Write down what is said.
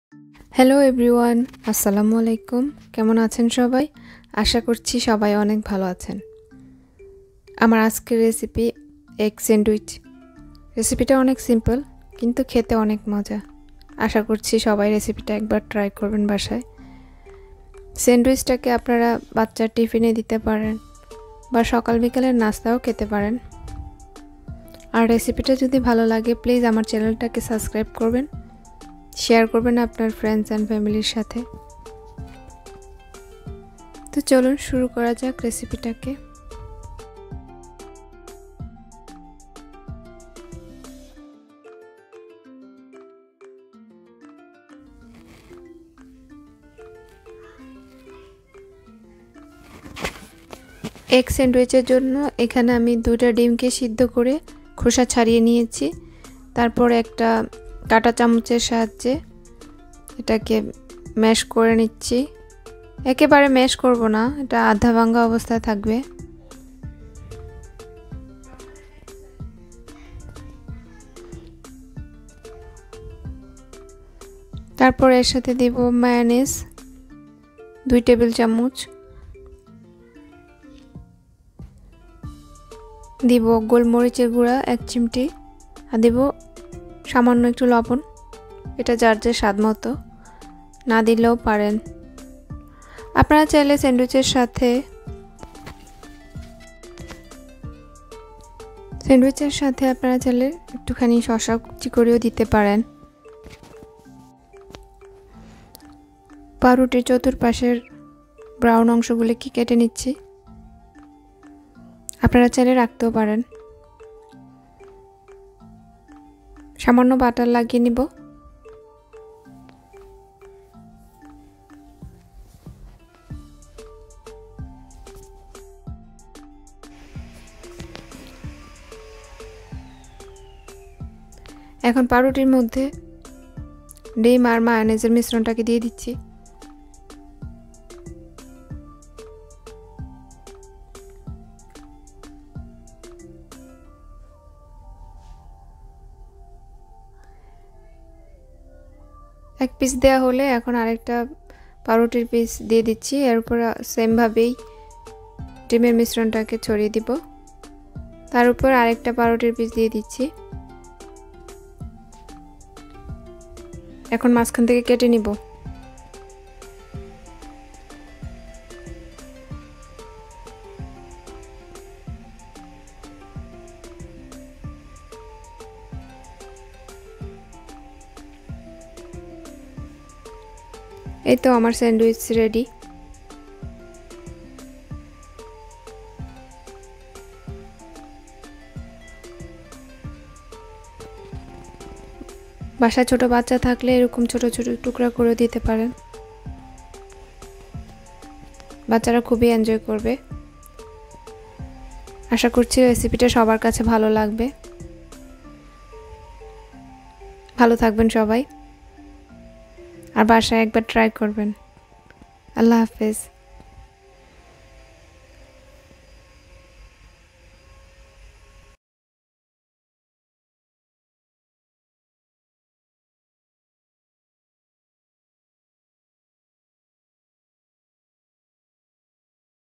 Hello everyone, আসসালামু আলাইকুম। কেমন আছেন সবাই? আশা করছি সবাই অনেক ভালো আছেন। আমার আজকের রেসিপি এগ স্যান্ডউইচ। রেসিপিটা অনেক সিম্পল কিন্তু খেতে অনেক মজা। আশা করছি সবাই রেসিপিটা একবার ট্রাই করবেন বাসায়। স্যান্ডউইচটাকে আপনারা বাচ্চার টিফিনে দিতে পারেন বা সকাল বিকালের নাস্তাও খেতে পারেন। আর রেসিপিটা যদি ভালো লাগে প্লিজ আমার চ্যানেলটাকে সাবস্ক্রাইব করবেন, শেয়ার করবেন আপনার ফ্রেন্ডস অ্যান্ড ফ্যামিলির সাথে। তো চলুন শুরু করা যাক রেসিপিটাকে। এগ স্যান্ডউইচের জন্য এখানে আমি 2টা ডিমকে সিদ্ধ করে খোসা ছাড়িয়ে নিয়েছি। তারপর একটা কাঁটা চামচের সাহায্যে এটাকে ম্যাশ করে নিচ্ছি। একেবারে ম্যাশ করব না, এটা আধা ভাঙা অবস্থায় থাকবে। তারপর এর সাথে দেব মায়োনেজ 2 টেবিল চামচ, দিব গোলমরিচের গুঁড়া 1 চিমটি, আর দেব সামান্য একটু লবণ। এটা যার যে স্বাদ মতো, না দিলেও পারেন। আপনারা চাইলে স্যান্ডউইচের সাথে আপনারা চাইলে একটুখানি শসা কুচি করেও দিতে পারেন। পাউরুটির চতুর্পাশের ব্রাউন অংশগুলোকে কেটে নিচ্ছি। আপনারা চাইলে রাখতেও পারেন। সামান্য বাটার লাগিয়ে নিব। এখন পাউরুটির মধ্যে ডিম আর মায়োনেজের মিশ্রণটাকে দিয়ে দিচ্ছি। এক পিস দেওয়া হলে এখন আরেকটা পাউরুটির পিস দিয়ে দিচ্ছি। এর উপর সেমভাবেই ডিমের মিশ্রণটাকে ছড়িয়ে দিব। তার উপর আরেকটা পাউরুটির পিস দিয়ে দিচ্ছি। এখন মাঝখান থেকে কেটে নিব। এই তো আমার স্যান্ডউইচ রেডি। বাসায় ছোট বাচ্চা থাকলে এরকম ছোট ছোট টুকরা করে দিতে পারেন, বাচ্চারা খুবই এনজয় করবে। আশা করছি রেসিপিটা সবার কাছে ভালো লাগবে। ভালো থাকবেন সবাই, আর বাসায় একবার ট্রাই করবেন। আল্লাহ হাফেজ।